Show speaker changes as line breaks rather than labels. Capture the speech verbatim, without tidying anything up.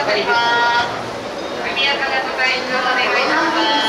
ます。速やかなご退出をお願いします。